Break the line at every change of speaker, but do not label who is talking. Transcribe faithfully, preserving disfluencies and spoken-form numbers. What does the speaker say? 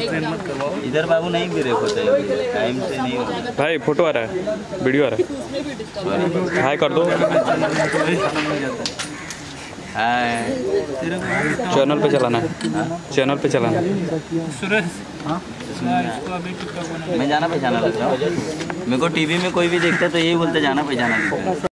इधर बाबू नहीं गिरे होते टाइम से नहीं होता।
भाई फोटो आ रहा है, वीडियो आ रहा है, हाय कर दो।
हाय
चैनल पे चलाना है, चैनल पे चलाना है।
मैं जाना पहचाना लग रहा हूँ। मेरे को टीवी में कोई भी देखता है तो यही बोलते जाना पहचाना लग रहा है।